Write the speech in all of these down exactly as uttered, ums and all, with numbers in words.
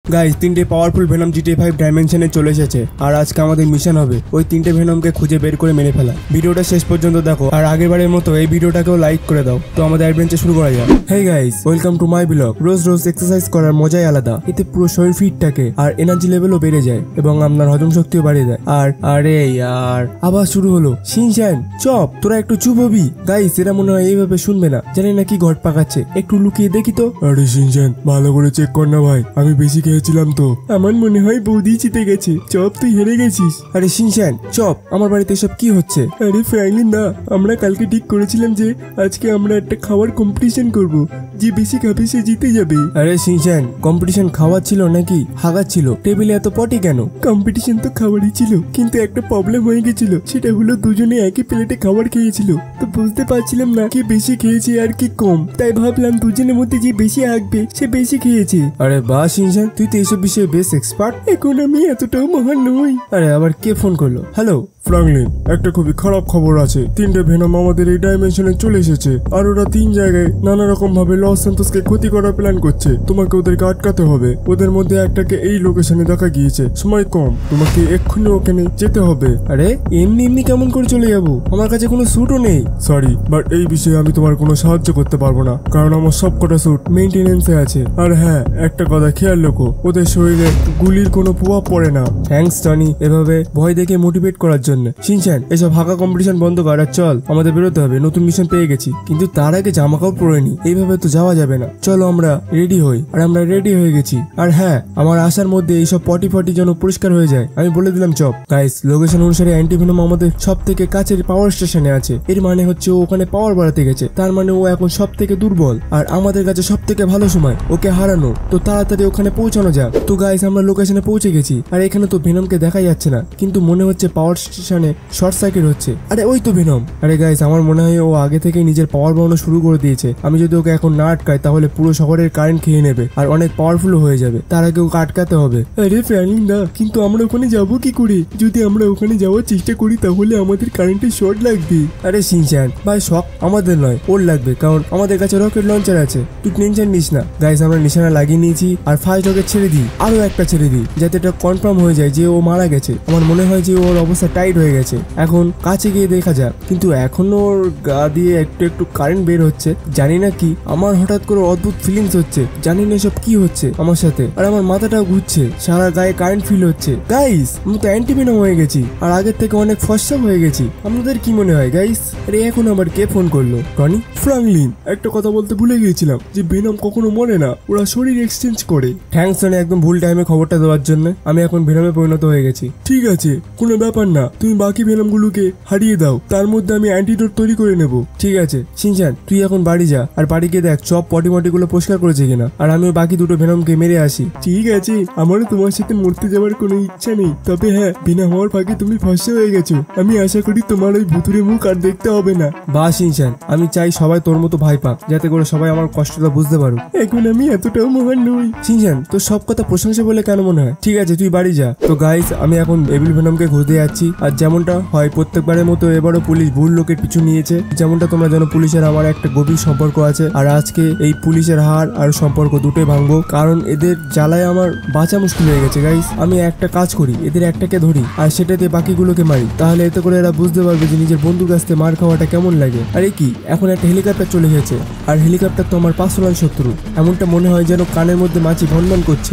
Guys তিনটে powerful venom GTA five ডাইমেনশনে চলে এসেছে আর আজকে আমাদের মিশন হবে ওই তিনটে ভেনমকে খুঁজে বের করে মেরে ফেলা। ভিডিওটা শেষ পর্যন্ত দেখো আর আগেরবারের মতো এই ভিডিওটাকেও লাইক করে দাও। তো আমাদের অ্যাডভেঞ্চার শুরু করা যাক। Hey guys, welcome to my blog. রোজ রোজ এক্সারসাইজ করার মজাই আলাদা, এতে পুরো শরীর ফিট থাকে আর এনার্জি লেভেলও বেড়ে যায় এবং আপনার হজম শক্তিও বাড়িয়ে দেয়। আর আরে ইয়ার আবার শুরু হলো শিনচ্যান চপ, তোরা একটু চুপ হবি। গাইস এরা মনে হয় এইভাবে শুনবে না, জানি না কি ঘট পাকাচ্ছে, একটু লুকিয়ে দেখি তো। আরে শিনচ্যান ভালো করে চেক কর না ভাই, আমি বেশি খেয়েছিলাম তো। আমার মনে হয় বৌদি জিতে গেছে, চপ তুই হেরে গেছিস। আরে শিনচ্যান চপ, আমার বাড়িতে এসব কি হচ্ছে? আরে ফ্র্যাঙ্কলিন না, আমরা কালকে ঠিক করেছিলাম যে আজকে আমরা একটা খাওয়ার কম্পিটিশন করব, যে বেশি খাবে সে জিতে যাবে। আরে শিনচ্যান কম্পিটিশন খাওয়ার ছিল নাকি হাগার ছিল? টেবিলে এত পটি কেন? কম্পিটিশন তো খাবারই ছিল, কিন্তু একটা প্রবলেম হয়ে গেছিল, সেটা হলো দুজনে একই প্লেটে খাবার খেয়েছিল, তো বুঝতে পারছিলাম না কি বেশি খেয়েছে আর কি কম, তাই ভাবলাম দুজনের মধ্যে যে বেশি হাঁকবে সে বেশি খেয়েছে। আরে বাহ শিনচ্যান, তুই তো এইসব বিষয়ে বেশ এক্সপার্ট। এখন আমি এতটাও মহান নই। আরে আবার কে ফোন করলো? হ্যালো ফ্র্যাঙ্কলিন, একটা খুবই খারাপ খবর আছে। তিনটে ভেনম আমাদের এই ডাইমেনশনে চলে এসেছে আর ওরা তিন জায়গায় নানা রকম ভাবে লস স্যান্তোসকে ক্ষতি করার প্ল্যান করছে। তোমাকে ওদেরকে আটকাতে হবে। ওদের মধ্যে একটাকে এই লোকেশনে দেখা গিয়েছে, সময় কম, তোমাকে এক্ষুনি ওখানে যেতে হবে। আরে এমনি এমনি কেমন করে চলে যাবো? আমার কাছে কোনো স্যুটও নেই। সরি, বাট এই বিষয়ে আমি তোমার কোনো সাহায্য করতে পারবো না, কারণ আমার সব কটা স্যুট মেইনটেনেন্সে আছে। আর হ্যাঁ, একটা কথা খেয়াল রাখো, ওদের শরীরে গুলির কোনো প্রভাব পড়ে না। থ্যাঙ্কস টনি, এভাবে ভয় দেখে মোটিভেট করার জন্য। শিনচ্যান এসব হাঁকা কম্পিটিশন বন্ধ কর আর চল, আমাদের বেরোতে হবে, নতুন মিশন পেয়ে গেছি। কিন্তু তার আগে জামা কাপড় পরে নি, এইভাবে তো যাওয়া যাবে না। চলো আমরা রেডি হই। আর আমরা রেডি হয়ে গেছি। আর হ্যাঁ, আমার আসার মধ্যে এইসব পটি ফটি যেন পরিষ্কার হয়ে যায়, আমি বলে দিলাম চপ। গাইস লোকেশন অনুসারে অ্যান্টি ভেনম আমাদের সব থেকে কাছের পাওয়ার স্টেশনে আছে, এর মানে হচ্ছে ও ওখানে পাওয়ার বাড়াতে গেছে, তার মানে ও এখন সব থেকে দুর্বল আর আমাদের কাছে সব থেকে ভালো সময় ওকে হারানো। তো তাড়াতাড়ি ওখানে পৌঁছানো যাক। তো গাইস আমরা লোকেশনে পৌঁছে গেছি আর এখানে তো ভেনমকে দেখা যাচ্ছে না, কিন্তু মনে হচ্ছে পাওয়ার স্টেশনে শর্ট সার্কিট হচ্ছে। আরে ওই তো ভেনম। আরে গাইস আমার মনে হয় ও আগে থেকে নিজের পাওয়ার বাড়ানো শুরু করে দিয়েছে। আমি যদি ওকে এখন না আটকাই তাহলে পুরো শহরের কারেন্ট খেয়ে নেবে আর অনেক পাওয়ারফুল হয়ে যাবে, তার আগে ওকে আটকাতে হবে। আরে ফ্র্যাঙ্কলিন দা, কিন্তু আমরা ওখানে যাবো কি করে? যদি আমরা ওখানে যাওয়ার চেষ্টা করি তাহলে আমাদের কারেন্টের শর্ট লাগবে। আরে শিনচ্যান ভাই, শক আমাদের নয় ওর লাগবে, কারণ আমাদের কাছে রকেট লঞ্চার আছে, তুই টেনশন নিস না। গাইস আমরা নিশানা লাগিয়ে নিয়েছি আর ফার্স্ট রকেট ছেড়ে দিই, আরো একটা ছেড়ে দিই, যাতে এটা কনফার্ম হয়ে যায় যে ও মারা গেছে। আমার মনে হয় যে ওর অবস্থা টাইট হয়ে গেছে, এখন কাছে গিয়ে দেখা যাক। কিন্তু এখনো ওর গা দিয়ে একটু একটু কারেন্ট বের হচ্ছে, জানি না কি, আমার হঠাৎ করে অদ্ভুত ফিলিংস হচ্ছে, জানি না সব কি হচ্ছে আমার সাথে। আর আমার মাথাটাও ঘুরছে, সারা গায়ে কারেন্ট ফিল হচ্ছে। গাইস আমি তো অ্যান্টি ভেনম হয়ে গেছি আর আগের থেকে অনেক ফর্সা হয়ে গেছি। আপনাদের কি মনে হয় গাইস? আরে এখন আবার কে ফোন করলো? টনি? ফ্র্যাঙ্কলিন একটা কথা বলতে ভুলে গিয়েছিলাম, যে ভেনম কখনো মরে না, ওরা শরীর এক্সচেঞ্জ করে। থ্যাঙ্কস টনি একদম ভুল টাইমে খবরটা দেওয়ার জন্য। আমি এখন ভেনমে পরিণত হয়ে গেছি। ঠিক আছে, কোনো ব্যাপার না, তুমি বাকি ভেনম গুলোকে হারিয়ে দাও, তার মধ্যে আমি অ্যান্টিডোট তৈরি করে নেব। ঠিক আছে শিনচ্যান, তুই এখন বাড়ি যা আর বাড়ি গিয়ে দেখ সব পটি মটি গুলো পরিষ্কার করেছে কিনা, আর আমিও বাকি দুটো ভেনমকে মেরে আসি। ঠিক আছে, আমারও তোমার সাথে মরতে যাওয়ার কোনো ইচ্ছা নেই, তবে হ্যাঁ বিনা হওয়ার ফাঁকে তুমি ফর্সা হয়ে গেছো, আমি আশা করি তোমার ওই ভুতুরে মুখ আর দেখতে হবে না। বা শিনচ্যান, আমি চাই সবাই তোর মতো ভাই পাক, যাতে করে সবাই আমার কষ্টটা বুঝতে পারো। এখন আমি এতটাও মহান নই। শিনচ্যান তোর সব কথা প্রশংসা বলে কেন মনে হয়? ঠিক আছে তুই বাড়ি যা। তো গাইস আমি এখন এভিল ভেনমকে খুঁজতে যাচ্ছি, আর যেমনটা হয় প্রত্যেকবারের মতো এবারও পুলিশ ভুল লোকের পিছু নিয়েছে। যেমনটা তোমরা জানো পুলিশের আমার একটা গভীর সম্পর্ক আছে, আর আজকে এই পুলিশের হার আর সম্পর্ক দুটোই ভাঙবো, কারণ এদের জ্বালায় আমার বাঁচা মুশকিল হয়ে গেছে। গাইস আমি একটা কাজ করি, এদের একটাকে ধরি আর সেটাতে বাকিগুলোকে মারি, তাহলে এতে করে এরা বুঝতে পারবে যে নিজের বন্ধুর কাছ থেকে মার খাওয়াটা কেমন লাগে। আরে কি, এখন একটা হেলিকপ্টার চলে গেছে, আর হেলিকপ্টার তো আমার পার্সোনাল শত্রু, এমনটা মনে হয় যেন কানের মধ্যে মাছি ভনভন করছে।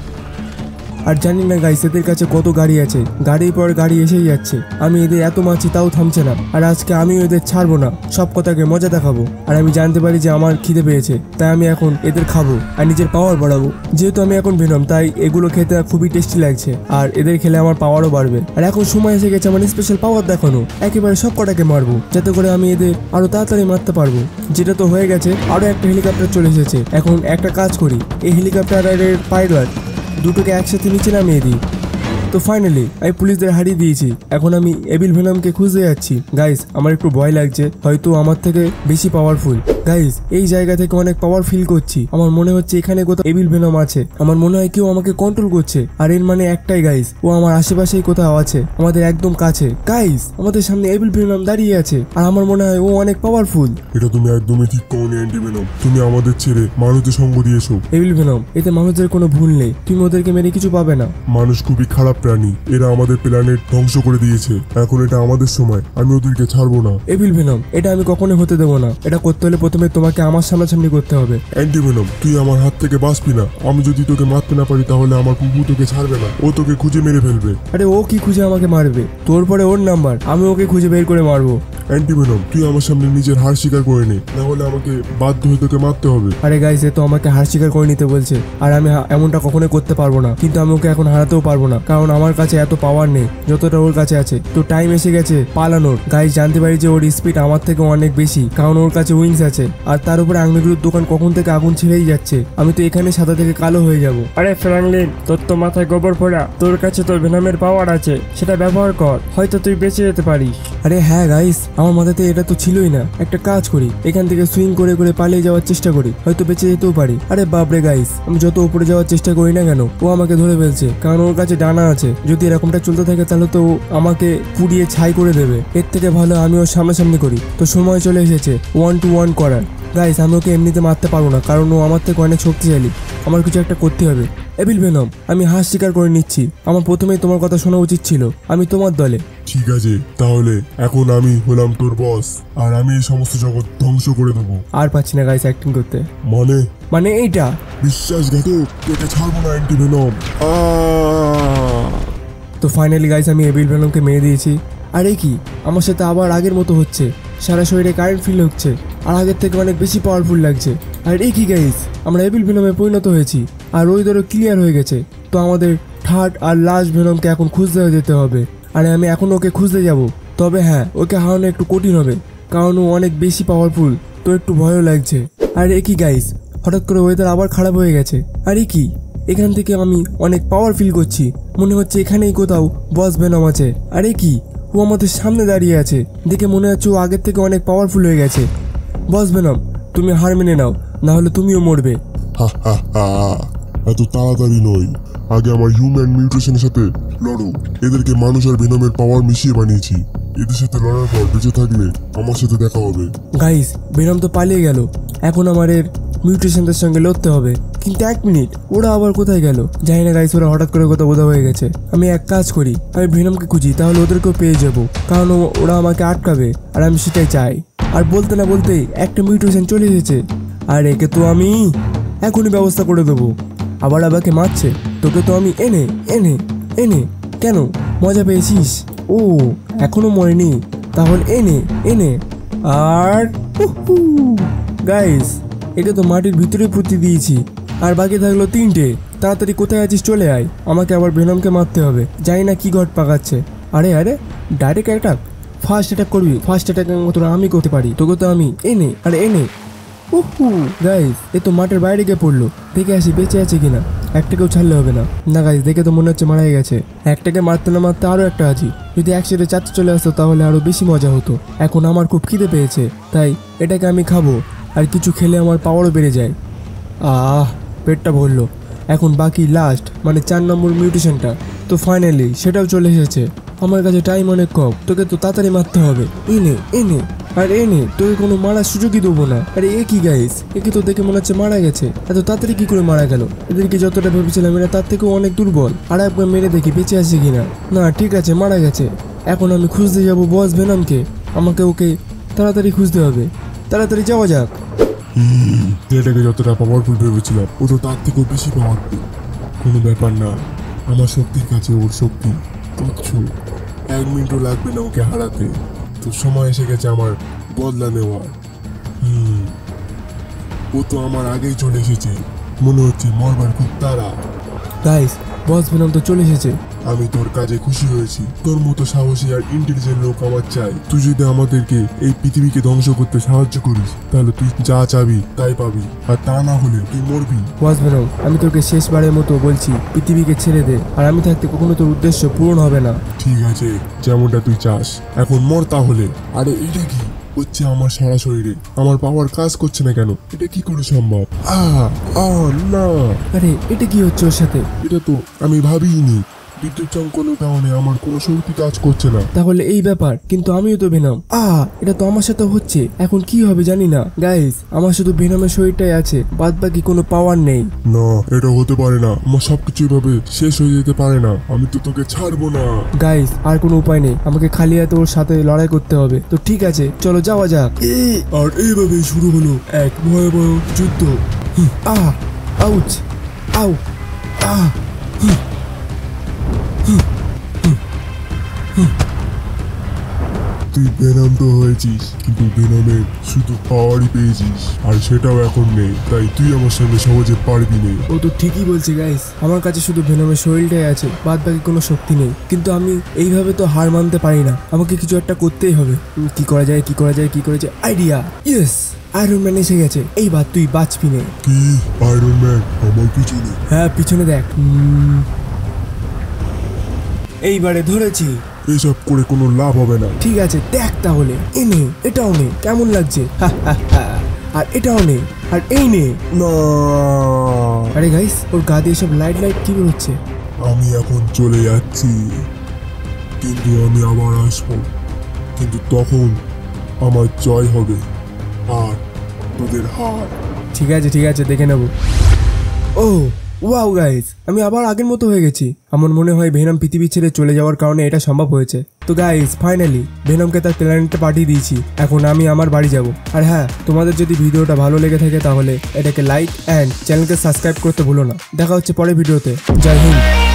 আর জানি না গাইস এদের কাছে কত গাড়ি আছে, গাড়ির পর গাড়ি এসেই যাচ্ছে, আমি এদের এত মাছি তাও থামছে না। আর আজকে আমিও এদের ছাড়বো না, সব কথাকে মজা দেখাবো। আর আমি জানতে পারি যে আমার খিদে পেয়েছে, তাই আমি এখন এদের খাবো আর নিজের পাওয়ার বাড়াবো। যেহেতু আমি এখন ভেনম, তাই এগুলো খেতে খুবই টেস্টি লাগছে, আর এদের খেলে আমার পাওয়ারও বাড়বে। আর এখন সময় এসে গেছে আমার স্পেশাল পাওয়ার দেখানো, একেবারে সব কটাকে মারবো, যাতে করে আমি এদের আরো তাড়াতাড়ি মারতে পারবো। যেটা তো হয়ে গেছে, আরো একটা হেলিকপ্টার চলে এসেছে। এখন একটা কাজ করি, এই হেলিকপ্টার আর এর পাইলট দুটোকে একসাথে নিচে নামিয়ে দিই। তো ফাইনালি আমি পুলিশদের হারিয়ে দিয়েছি। এখন আমি এভিল ভেনমকে খুঁজতে যাচ্ছি। গাইস আমার একটু ভয় লাগছে, হয়তো আমার থেকে বেশি পাওয়ারফুল। গাইস এই জায়গা থেকে অনেক পাওয়ার ফিল করছি। আমার মনে হচ্ছে এখানে কোথাও এভিল ভেনম আছে। আমার মনে হয় কেউ আমাকে কন্ট্রোল করছে, আর এর মানে একটাই গাইস, ও আমার আশেপাশেই কোথাও আছে, আমাদের একদম কাছে। গাইস আমাদের সামনে এভিল ভেনম দাঁড়িয়ে আছে, আর আমার মনে হয় ও অনেক পাওয়ারফুল। এটা তুমি একদমই ঠিক কওনি অ্যান্টি ভেনম, তুমি আমাদের ছেড়ে মানুষদের সঙ্গ দিয়েছো। এভিল ভেনম এতে মানুষদের কোনো ভুল নেই, তুমি ওদেরকে মেরে কিছু পাবে না। মানুষ খুবই খারাপ প্রাণী, এরা আমাদের প্ল্যানেট ধ্বংস করে দিয়েছে। এখন এটা আমাদের সময়, আমি ওদেরকে ছাড়বো না। এভিল ভেনম এটা আমি কখনোই হতে দেবো না। এটা করতে হলে প্রথমে তোমাকে আমার সামনাসামনি করতে হবে। অ্যান্টি ভেনম তুই আমার হাত থেকে বাঁচবি না। আমি যদি তোকে মারতে না পারি তাহলে আমার কুকু তোকে ছাড়বে না, ও তোকে খুঁজে মেরে ফেলবে। আরে ও কি খুঁজে আমাকে মারবে? তোর পরে ওর নাম্বার, আমি ওকে খুঁজে বের করে মারবো। অ্যান্টি ভেনম তুই আমার সামনে নিজের হার স্বীকার করে নে, না হলে আমাকে বাধ্য হয়ে তোকে মারতে হবে। আরে গাইস এ তো আমাকে হার স্বীকার করে নিতে বলছে, আর আমি এমনটা কখনোই করতে পারবো না। কিন্তু আমি ওকে এখন হারাতেও পারবো না, কারণ আমার কাছে এত পাওয়ার নেই যতটা ওর কাছে আছে। তো টাইম এসে গেছে পালানোর। গাইস জানতে পারি যে ওর স্পিড আমার থেকে অনেক বেশি, কারণ ওর কাছে উইংস আছে, আর তার উপরে আংগুলের দোকান কখন থেকে আগুন ছেড়েই যাচ্ছে। আমি তো এখানে সাদা থেকে কালো হয়ে যাব। আরে ফ্র্যাঙ্কলিন তোর তো মাথায় গোবর ফোড়া, তোর কাছে তোর ভেনমের পাওয়ার আছে, সেটা ব্যবহার কর, হয়তো তুই বেঁচে যেতে পারিস। আরে হ্যাঁ গাইস আমার মাথাতে এটা তো ছিলই না। একটা কাজ করি, এখান থেকে সুইং করে করে পালিয়ে যাওয়ার চেষ্টা করি, হয়তো বেঁচে যেতেও পারি। আরে বাপরে গাইস আমি যত উপরে যাওয়ার চেষ্টা করি না কেন, ও আমাকে ধরে ফেলছে, কারণ ওর কাছে ডানা আছে। যদি এরকমটা চলতে থাকে তাহলে তো ও আমাকে পুড়িয়ে ছাই করে দেবে। এর থেকে ভালো আমি ওর সামনাসামনি করি। তো সময় চলে এসেছে ওয়ান টু ওয়ান করার। গাইস আমি ওকে এমনিতে মারতে পারবো না, কারণ ও আমার থেকে অনেক শক্তিশালী। আমার কিছু একটা করতে হবে। এভিল ভেনম আমি হার স্বীকার করে নিচ্ছি, আমার প্রথমেই তোমার কথা শোনা উচিত ছিল। আমি তোমার দলে। ঠিক আছে তাহলে এখন আমি হলাম তোর বস, আর আমি এই সমস্ত জগৎ ধ্বংস করে দেবো। আর পাচ্ছি না গাইস অ্যাক্টিং করতে। মানে মানে এইটা বিশ্বাসঘাতক, তোকে ছাড়বো না অ্যান্টি ভেনম। তো ফাইনালি গাইস আমি এভিল ভেনমকে মেরে দিয়েছি। আর এই কি আমার সাথে আবার আগের মতো হচ্ছে, সারা শরীরে কারেন্ট ফিল হচ্ছে, আর আগের থেকে অনেক বেশি পাওয়ারফুল লাগছে। আর এই কি গাইস আমরা এভিল ভেনমে পরিণত হয়েছি, আর ওই ধরো ক্লিয়ার হয়ে গেছে। তো আমাদের থার্ড আর লাস্ট ভেনমকে এখন খুঁজতে যেতে হবে, আর আমি এখন ওকে খুঁজতে যাব। তবে হ্যাঁ ওকে হারানো একটু কঠিন হবে, কারণ ও অনেক বেশি পাওয়ারফুল, তো একটু ভয়ও লাগছে। আর এই কি গাইস হঠাৎ করে ওয়েদার আবার খারাপ হয়ে গেছে। আর এই কি এখান থেকে আমি অনেক পাওয়ার ফিল করছি, মনে হচ্ছে এখানেই কোথাও বস ভেনম আছে। আর এই কি ও আমাদের সামনে দাঁড়িয়ে আছে, দেখে মনে হচ্ছে ও আগের থেকে অনেক পাওয়ারফুল হয়ে গেছে। বস ভেনম তুমি হার মেনে নাও, না হলে তুমিও মরবে। এত তাড়াতাড়ি নয়, আগে আমার হিউম্যান মিউটেশনের সাথে লড়ো। এদেরকে মানুষ আর ভেনমের পাওয়ার মিশিয়ে বানিয়েছি, এদের সাথে লড়ার পর বেঁচে থাকলে আমার সাথে দেখা হবে। গাইস ভেনম তো পালিয়ে গেল, এখন আমার এর মিউটেশনদের সঙ্গে লড়তে হবে। কিন্তু এক মিনিট, ওরা আবার কোথায় গেল? জানি না গাইস, ওরা হঠাৎ করে কোথাও বোঝা হয়ে গেছে। আমি এক কাজ করি, আমি ভেনমকে খুঁজি, তাহলে ওদেরকেও পেয়ে যাব, কারণ ওরা আমাকে আটকাবে, আর আমি সেটাই চাই। আর বলতে না বলতেই একটা মিউটেশন চলে এসেছে, আর একে তো আমি এখনই ব্যবস্থা করে দেবো। আবার আমাকে মারছে, তোকে তো আমি এনে এনে এনে কেন মজা পেয়েছিস? ও এখনো মরেনি, তাহলে এনে এনে আর গাইস একে তো মাটির ভিতরে পুঁতে দিয়েছি, আর বাকি থাকলো তিনটে। তাড়াতাড়ি কোথায় আছিস চলে আয়, আমাকে আবার ভেনমকে মারতে হবে। জানি না কি ঘট পাকাচ্ছে। আরে আরে ডাইরেক্ট অ্যাটাক, ফার্স্ট অ্যাটাক করবি? ফার্স্ট অ্যাটাকের মতো আমি করতে পারি, তোকে তো আমি এনে আরে এনে। উহু গাইস এ তো মাঠের বাইরে গিয়ে পড়লো, দেখে আসি বেঁচে আছে কিনা। একটাকেও ছাড়লে হবে না। না গাইস দেখে তো মনে হচ্ছে মারাই গেছে। একটাকে মারতে না মারতে আরো একটা আছি, যদি একসাথে চারটে চলে আসতো তাহলে আরো বেশি মজা হতো। এখন আমার খুব খিদে পেয়েছে, তাই এটাকে আমি খাবো, আর কিছু খেলে আমার পাওয়ারও বেড়ে যায়। আহ পেটটা ভরলো। এখন বাকি লাস্ট মানে চার নম্বর মিউটেশনটা, তো ফাইনালি সেটাও চলে এসেছে। আমার কাছে টাইম অনেক কম, তোকে তো তাড়াতাড়ি মারতে হবে। এনে এনে আর এনে, তোকে কোনো মারার সুযোগই দেবো না। আরে এ কি গাইস, একে তো দেখে মনে হচ্ছে মারা গেছে। এত তাড়াতাড়ি কি করে মারা গেল? এদেরকে যতটা ভেবেছিলাম এরা তার থেকেও অনেক দুর্বল। আর একবার মেরে দেখি বেঁচে আছে কিনা। না ঠিক আছে মারা গেছে। এখন আমি খুঁজতে যাব বস ভেনমকে, আমাকে ওকে তাড়াতাড়ি খুঁজতে হবে। তাড়াতাড়ি যাওয়া যাক। এটাকে যতটা পাওয়ারফুল ভেবেছিলাম ও তো তার থেকেও বেশি পাওয়ারফুল। কোনো ব্যাপার না, আমার শক্তির কাছে ওর শক্তি তুচ্ছ। এক মিনিটও লাগবে না ওকে হারাতে। তো সময় এসে গেছে আমার বদলা নেওয়ার। হুম ও তো আমার আগেই চলে এসেছে, মনে হচ্ছে মরবার খুব তাড়া। গাইস বস ভেনম তো চলে এসেছে, আমি তোর কাজে খুশি হয়েছি। তোর মতো সাহসী আর ইন্টেলিজেন্ট লোক আমার চাই। তুই যদি আমাদেরকে এই পৃথিবীকে ধ্বংস করতে সাহায্য করিস তাহলে তুই যা চাবি তাই পাবি, আর তা না হলে তুই মরবি। বস ভেনম, আমি তোকে শেষবারের মতো বলছি, পৃথিবীকে ছেড়ে দে, আর আমি থাকতে কখনো তোর উদ্দেশ্য পূরণ হবে না। ঠিক আছে, যেমনটা তুই চাস, এখন মর তাহলে। আরে এটা কি হচ্ছে আমার সারা শরীরে? আমার পাওয়ার কাজ করছে না কেন? এটা কি করে সম্ভব? আহ আহ না, আরে এটা কি হচ্ছে ওর সাথে? এটা তো আমি ভাবিনি। বিদ্যুৎ চমকানোর কারণে আমার কোনো শক্তি কাজ করছে না। তাহলে এই ব্যাপার, কিন্তু আমিও তো ভেনম। আহ এটা তো আমার সাথে হচ্ছে, এখন কি হবে জানি না। গাইস, আমার শুধু ভেনমের শরীরটাই আছে, বাদ বাকি কোনো পাওয়ার নেই। না, এটা হতে পারে না। আমার সবকিছু এভাবে শেষ হয়ে যেতে পারে না। আমি তো তোকে ছাড়বো না। গাইস, আর কোনো উপায় নেই, আমাকে খালি হাতে ওর সাথে লড়াই করতে হবে। তো ঠিক আছে, চলো যাওয়া যাক। আর এইভাবেই শুরু হলো এক ভয়াবহ যুদ্ধ। আহ আউচ আউ আহ তুই ভেনম তো হয়েছিস, কিন্তু ভেনমের শুধু পাওয়ারই পেয়েছিস, আর সেটাও এখন নেই। তাই তুই আমার সঙ্গে সহজে পারবি না। ও তো ঠিকই বলছে গাইস, আমার কাছে শুধু ভেনমের শরীরটাই আছে, বাদ বাকি কোনো শক্তি নেই। কিন্তু আমি এইভাবে তো হার মানতে পারি না, আমাকে কিছু একটা করতেই হবে। উম, কি করা যায় কি করা যায় কি করা যায় আইডিয়া! ইয়েস, আয়রন ম্যান এসে গেছে। এইবার তুই বাঁচবি না। কি আয়রন ম্যান আমার পিছনে? হ্যাঁ, পিছনে দেখ। উম, এইবারে ধরেছি। এসব করে কোনো লাভ হবে না। ঠিক আছে, দেখ তাহলে। এ নে, এটাও নে, কেমন লাগছে? হা, হা, হা। আর এটাও নে, আর এই নে। না, আরে গাইস, ওর গা দিয়ে সব লাইট লাইট কি হচ্ছে? আমি এখন চলে যাচ্ছি, কিন্তু আমি আবার আসবো। কিন্তু তখন আমার জয় হবে আর তোদের হার। ঠিক আছে ঠিক আছে, দেখে নেব। ও ওয়াও গাইস, আমি আবার আগের মতো হয়ে গেছি। আমার মনে হয় ভেনম পৃথিবী ছেড়ে চলে যাওয়ার কারণে এটা সম্ভব হয়েছে। তো গাইস, ফাইনালি ভেনমকে তার প্ল্যানেটে পাঠিয়ে দিয়েছি। এখন আমি আমার বাড়ি যাব। আর হ্যাঁ, তোমাদের যদি ভিডিওটা ভালো লেগে থাকে তাহলে এটাকে লাইক অ্যান্ড চ্যানেলকে সাবস্ক্রাইব করতে ভুলো না। দেখা হচ্ছে পরের ভিডিওতে। জয় হিন্দ।